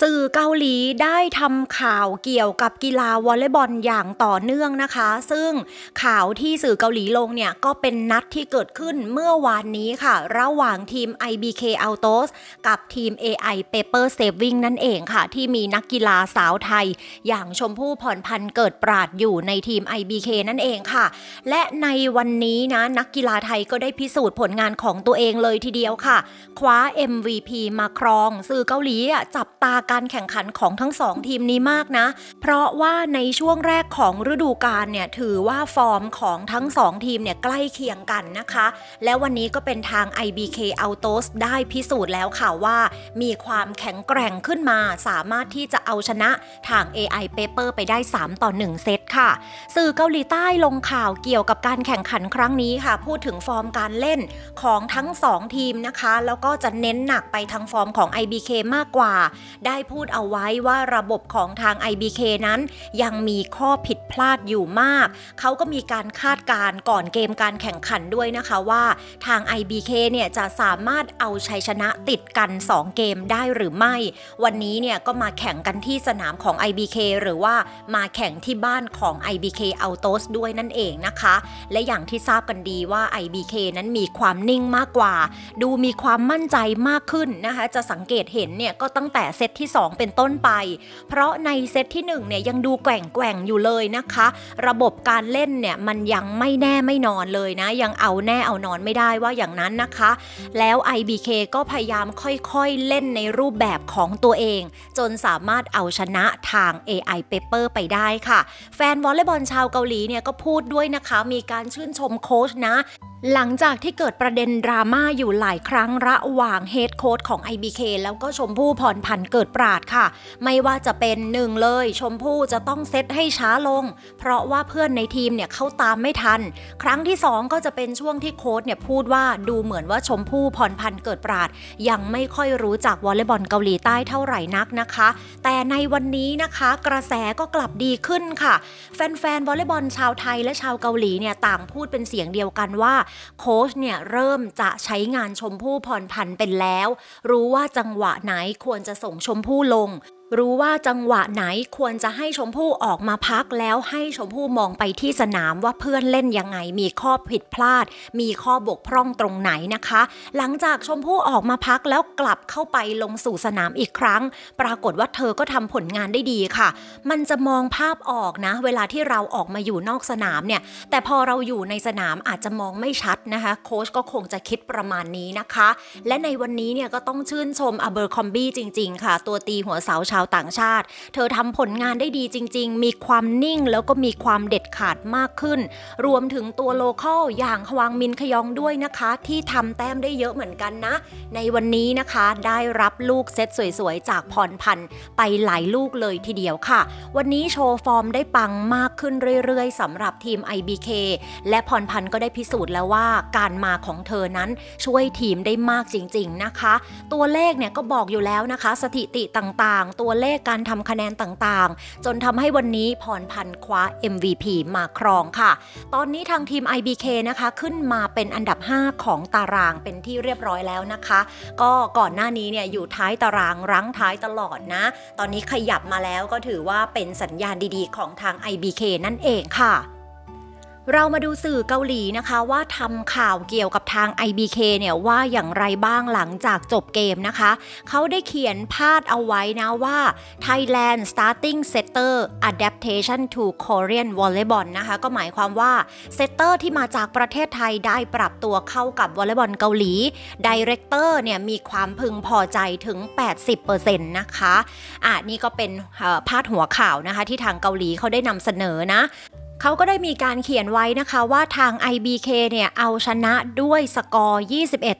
สื่อเกาหลีได้ทำข่าวเกี่ยวกับกีฬาวอลเลย์บอลอย่างต่อเนื่องนะคะซึ่งข่าวที่สื่อเกาหลีลงเนี่ยก็เป็นนัดที่เกิดขึ้นเมื่อวานนี้ค่ะระหว่างทีม IBK Autos กับทีม AI Paper Saving นั่นเองค่ะที่มีนักกีฬาสาวไทยอย่างชมพู่พรพันธ์เกิดปราดอยู่ในทีม IBK นั่นเองค่ะและในวันนี้นะนักกีฬาไทยก็ได้พิสูจน์ผลงานของตัวเองเลยทีเดียวค่ะคว้า MVP มาครองสื่อเกาหลีจับตาการแข่งขันของทั้งสองทีมนี้มากนะเพราะว่าในช่วงแรกของฤดูกาลเนี่ยถือว่าฟอร์มของทั้งสองทีมเนี่ยใกล้เคียงกันนะคะแล้ววันนี้ก็เป็นทาง IBK Autos ได้พิสูจน์แล้วค่ะว่ามีความแข็งแกร่งขึ้นมาสามารถที่จะเอาชนะทาง AI Paper ไปได้3-1 เซตค่ะสื่อเกาหลีใต้ลงข่าวเกี่ยวกับการแข่งขันครั้งนี้ค่ะพูดถึงฟอร์มการเล่นของทั้ง2ทีมนะคะแล้วก็จะเน้นหนักไปทางฟอร์มของ IBK มากกว่าได้พูดเอาไว้ว่าระบบของทาง IBK นั้นยังมีข้อผิดพลาดอยู่มากเขาก็มีการคาดการณ์ก่อนเกมการแข่งขันด้วยนะคะว่าทาง IBK เนี่ยจะสามารถเอาชัยชนะติดกัน2เกมได้หรือไม่วันนี้เนี่ยก็มาแข่งกันที่สนามของ IBK หรือว่ามาแข่งที่บ้านของ IBK Autos ด้วยนั่นเองนะคะและอย่างที่ทราบกันดีว่า IBK นั้นมีความนิ่งมากกว่าดูมีความมั่นใจมากขึ้นนะคะจะสังเกตเห็นเนี่ยก็ตั้งแต่เซตที่2เป็นต้นไปเพราะในเซตที่1เนี่ยยังดูแกว่งอยู่เลยนะคะระบบการเล่นเนี่ยมันยังไม่แน่ไม่นอนเลยนะยังเอาแน่เอานอนไม่ได้ว่าอย่างนั้นนะคะแล้ว IBK ก็พยายามค่อยๆเล่นในรูปแบบของตัวเองจนสามารถเอาชนะทาง AI Paper ไปได้ค่ะแฟนวอลเลย์บอลชาวเกาหลีเนี่ยก็พูดด้วยนะคะมีการชื่นชมโค้ชนะหลังจากที่เกิดประเด็นดราม่าอยู่หลายครั้งระหว่างเฮดโค้ชของ IBK แล้วก็ชมพู่พรพันธ์เกิดปราดค่ะไม่ว่าจะเป็น1เลยชมพู่จะต้องเซตให้ช้าลงเพราะว่าเพื่อนในทีมเนี่ยเข้าตามไม่ทันครั้งที่2ก็จะเป็นช่วงที่โค้ชเนี่ยพูดว่าดูเหมือนว่าชมพู่พรพันธ์เกิดปราดยังไม่ค่อยรู้จักวอลเลย์บอลเกาหลีใต้เท่าไหร่นักนะคะแต่ในวันนี้นะคะกระแสก็กลับดีขึ้นค่ะแฟนๆวอลเลย์บอลชาวไทยและชาวเกาหลีเนี่ยต่างพูดเป็นเสียงเดียวกันว่าโค้ชเนี่ยเริ่มจะใช้งานชมพู่พรพันธ์เป็นแล้วรู้ว่าจังหวะไหนควรจะส่งชมพู่ลงรู้ว่าจังหวะไหนควรจะให้ชมพู่ออกมาพักแล้วให้ชมพู่มองไปที่สนามว่าเพื่อนเล่นยังไงมีข้อผิดพลาดมีข้อบกพร่องตรงไหนนะคะหลังจากชมพู่ออกมาพักแล้วกลับเข้าไปลงสู่สนามอีกครั้งปรากฏว่าเธอก็ทำผลงานได้ดีค่ะมันจะมองภาพออกนะเวลาที่เราออกมาอยู่นอกสนามเนี่ยแต่พอเราอยู่ในสนามอาจจะมองไม่ชัดนะคะโค้ชก็คงจะคิดประมาณนี้นะคะและในวันนี้เนี่ยก็ต้องชื่นชมอเบอร์คอมบี้จริงๆค่ะตัวตีหัวเสาชาวต่างชาติเธอทำผลงานได้ดีจริงๆมีความนิ่งแล้วก็มีความเด็ดขาดมากขึ้นรวมถึงตัวโลคอลอย่างฮวางมินขยองด้วยนะคะที่ทำแต้มได้เยอะเหมือนกันนะในวันนี้นะคะได้รับลูกเซตสวยๆจากพรพันธ์ไปหลายลูกเลยทีเดียวค่ะวันนี้โชว์ฟอร์มได้ปังมากขึ้นเรื่อยๆสำหรับทีม IBK และพรพันธ์ก็ได้พิสูจน์แล้วว่าการมาของเธอนั้นช่วยทีมได้มากจริงๆนะคะตัวเลขเนี่ยก็บอกอยู่แล้วนะคะสถิติต่างๆตัวเลขการทำคะแนนต่างๆจนทำให้วันนี้พรพันธ์คว้า MVP มาครองค่ะตอนนี้ทางทีม IBK นะคะขึ้นมาเป็นอันดับ5ของตารางเป็นที่เรียบร้อยแล้วนะคะก็ก่อนหน้านี้เนี่ยอยู่ท้ายตารางรั้งท้ายตลอดนะตอนนี้ขยับมาแล้วก็ถือว่าเป็นสัญญาณดีๆของทาง IBK นั่นเองค่ะเรามาดูสื่อเกาหลีนะคะว่าทำข่าวเกี่ยวกับทาง IBK เนี่ยว่าอย่างไรบ้างหลังจากจบเกมนะคะเขาได้เขียนพาดเอาไว้นะว่า Thailand starting setter adaptation to Korean volleyball นะคะก็หมายความว่าเซตเตอร์ที่มาจากประเทศไทยได้ปรับตัวเข้ากับวอลเลย์บอลเกาหลีไดเรคเตอร์เนี่ยมีความพึงพอใจถึง 80% นะคะนี่ก็เป็นพาดหัวข่าวนะคะที่ทางเกาหลีเขาได้นำเสนอนะเขาก็ได้มีการเขียนไว้นะคะว่าทาง IBK เนี่ยเอาชนะด้วยสกอร์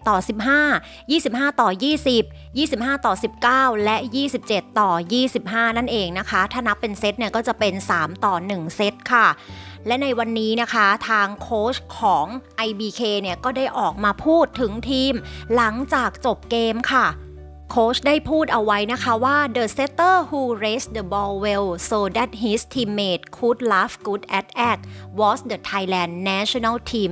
21-15 25-20 25-19 และ 27-25 นั่นเองนะคะถ้านับเป็นเซตเนี่ยก็จะเป็น3-1 เซตค่ะและในวันนี้นะคะทางโค้ชของ IBK เนี่ยก็ได้ออกมาพูดถึงทีมหลังจากจบเกมค่ะโค้ชได้พูดเอาไว้นะคะว่า the setter who raised the ball well so that his teammate could laugh good at act was the Thailand national team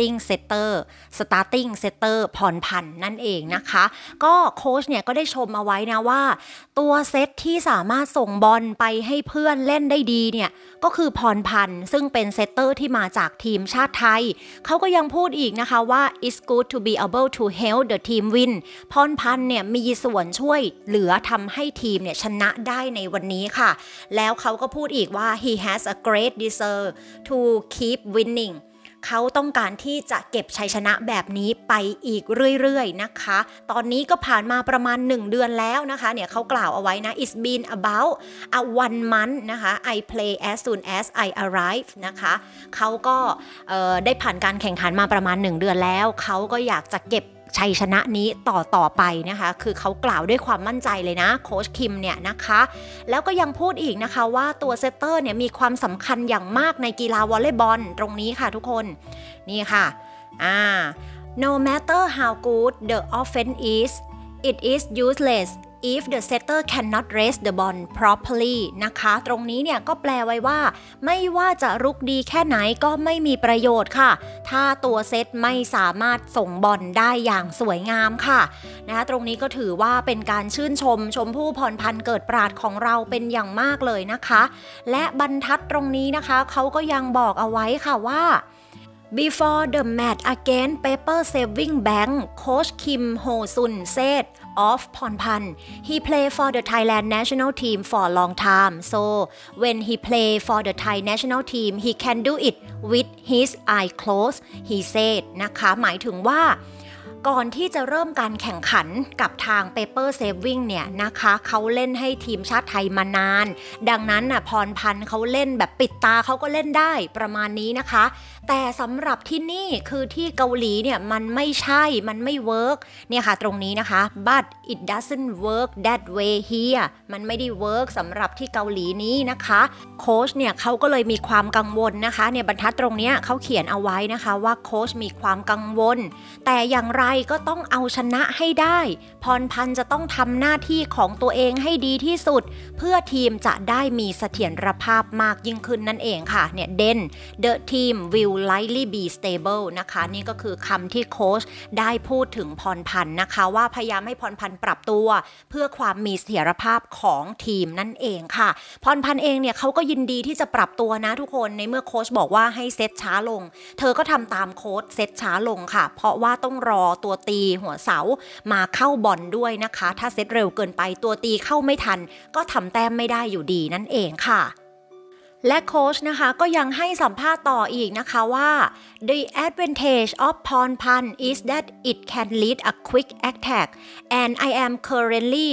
starting setter พรพันธ์นั่นเองนะคะก็โค้ชเนี่ยก็ได้ชมเอาไว้นะว่าตัวเซตที่สามารถส่งบอลไปให้เพื่อนเล่นได้ดีเนี่ยก็คือพรพันธ์ซึ่งเป็นเซตเตอร์ที่มาจากทีมชาติไทยเขาก็ยังพูดอีกนะคะว่า it's good to be able to help the team win พรพันธ์เนี่ยมีส่วนช่วยเหลือทำให้ทีมเนี่ยชนะได้ในวันนี้ค่ะแล้วเขาก็พูดอีกว่า he has a great desire to keep winning เขาต้องการที่จะเก็บชัยชนะแบบนี้ไปอีกเรื่อยๆนะคะตอนนี้ก็ผ่านมาประมาณ1เดือนแล้วนะคะเนี่ยเขากล่าวเอาไว้นะ it's been about a 1 month นะคะ I play as soon as I arrive นะคะเขาก็ได้ผ่านการแข่งขันมาประมาณ1เดือนแล้วเขาก็อยากจะเก็บชัยชนะนี้ต่อไปนะคะคือเขากล่าวด้วยความมั่นใจเลยนะโค้ชคิมเนี่ยนะคะแล้วก็ยังพูดอีกนะคะว่าตัวเซตเตอร์เนี่ยมีความสำคัญอย่างมากในกีฬาวอลเลย์บอลตรงนี้ค่ะทุกคนนี่ค่ะno matter how good the offense is it is useless if the setter cannot raise the ball properly นะคะตรงนี้เนี่ยก็แปลไว้ว่าไม่ว่าจะรุกดีแค่ไหนก็ไม่มีประโยชน์ค่ะถ้าตัวเซตไม่สามารถส่งบอลได้อย่างสวยงามค่ะนะคะตรงนี้ก็ถือว่าเป็นการชื่นชมพู่พรพันธ์เกิดปราดของเราเป็นอย่างมากเลยนะคะและบรรทัดตรงนี้นะคะเขาก็ยังบอกเอาไว้ค่ะว่าBefore the match against Paper Saving Bank, Coach Kim Ho-sun said of Pornpan, he played for the Thailand national team for a long time. So when he play for the Thai national team, he can do it with his eye closed, he said นะคะหมายถึงว่าก่อนที่จะเริ่มการแข่งขันกับทาง Paper Saving เนี่ยนะคะเขาเล่นให้ทีมชาติไทยมานานดังนั้นพรพันธ์เขาเล่นแบบปิดตาเขาก็เล่นได้ประมาณนี้นะคะแต่สำหรับที่นี่คือที่เกาหลีเนี่ยมันไม่ใช่มันไม่เวิร์กเนี่ยค่ะตรงนี้นะคะ but it doesn't work that way here มันไม่ได้เวิร์กสำหรับที่เกาหลีนี้นะคะโค้ชเนี่ยเขาก็เลยมีความกังวลนะคะเนี่ยบรรทัดตรงนี้เขาเขียนเอาไว้นะคะว่าโค้ชมีความกังวลแต่อย่างไรก็ต้องเอาชนะให้ได้พรพันธ์จะต้องทำหน้าที่ของตัวเองให้ดีที่สุดเพื่อทีมจะได้มีเสถียรภาพมากยิ่งขึ้นนั่นเองค่ะเนี่ยthe team will likely be stable นะคะนี่ก็คือคำที่โค้ชได้พูดถึงพรพันธ์นะคะว่าพยายามให้พรพันธ์ปรับตัวเพื่อความมีเสถียรภาพของทีมนั่นเองค่ะพรพันธ์เองเนี่ยเขาก็ยินดีที่จะปรับตัวนะทุกคนในเมื่อโค้ชบอกว่าให้เซตช้าลงเธอก็ทำตามโค้ชเซตช้าลงค่ะเพราะว่าต้องรอตัวตีหัวเสามาเข้าบอลด้วยนะคะถ้าเซตเร็วเกินไปตัวตีเข้าไม่ทันก็ทำแต้มไม่ได้อยู่ดีนั่นเองค่ะและโค้ชนะคะก็ยังให้สัมภาษณ์ต่ออีกนะคะว่า the advantage of Pornpan is that it can lead a quick attack and I am currently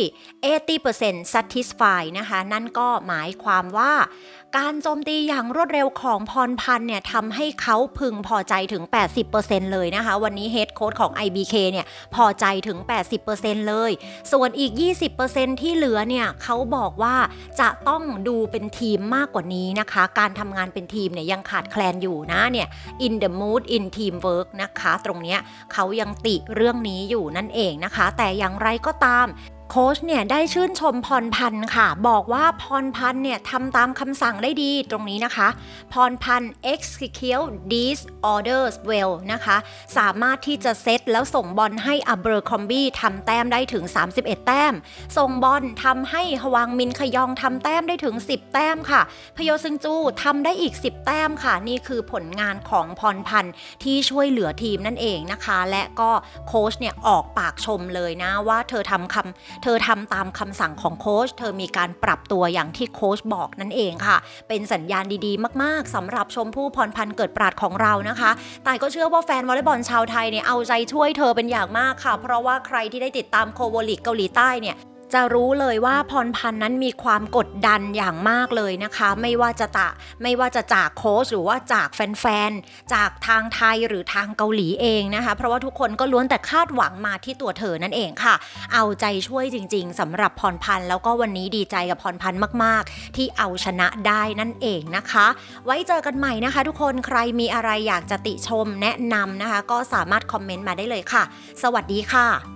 80% satisfied นะคะนั่นก็หมายความว่าการโจมตีอย่างรวดเร็วของพรพันธ์เนี่ยทำให้เขาพึงพอใจถึง 80% เลยนะคะวันนี้เฮดโค้ชของ IBK เนี่ยพอใจถึง 80% เลยส่วนอีก 20% ที่เหลือเนี่ยเขาบอกว่าจะต้องดูเป็นทีมมากกว่านี้นะคะการทำงานเป็นทีมเนี่ยยังขาดแคลนอยู่นะเนี่ย in the mood in teamwork นะคะตรงเนี้ยเขายังติเรื่องนี้อยู่นั่นเองนะคะแต่อย่างไรก็ตามโค้ชเนี่ยได้ชื่นชมพรพันธ์ค่ะบอกว่าพรพันธ์เนี่ยทำตามคำสั่งได้ดีตรงนี้นะคะพรพันธ์ execute these orders well นะคะสามารถที่จะเซตแล้วส่งบอลให้อับเบอร์คอมบี้ทำแต้มได้ถึง31แต้มส่งบอลทำให้ฮวางมินขยองทำแต้มได้ถึง10แต้มค่ะพโยซึงจูทำได้อีก10แต้มค่ะนี่คือผลงานของพรพันธ์ที่ช่วยเหลือทีมนั่นเองนะคะและก็โค้ชเนี่ยออกปากชมเลยนะว่าเธอทำตามคำสั่งของโค้ชเธอมีการปรับตัวอย่างที่โค้ชบอกนั่นเองค่ะเป็นสัญญาณดีๆมากๆสำหรับชมพู่พรพันธ์เกิดปราดของเรานะคะแต่ก็เชื่อว่าแฟนวอลเลย์บอลชาวไทยเนี่ยเอาใจช่วยเธอเป็นอย่างมากค่ะเพราะว่าใครที่ได้ติดตามโควอลีกเกาหลีใต้เนี่ยจะรู้เลยว่าพรพันธ์นั้นมีความกดดันอย่างมากเลยนะคะไม่ว่าจะจากโค้ชหรือว่าจากแฟนๆจากทางไทยหรือทางเกาหลีเองนะคะเพราะว่าทุกคนก็ล้วนแต่คาดหวังมาที่ตัวเธอนั่นเองค่ะเอาใจช่วยจริงๆสำหรับพรพันธ์แล้วก็วันนี้ดีใจกับพรพันธ์มากๆที่เอาชนะได้นั่นเองนะคะไว้เจอกันใหม่นะคะทุกคนใครมีอะไรอยากจะติชมแนะนำนะคะก็สามารถคอมเมนต์มาได้เลยค่ะสวัสดีค่ะ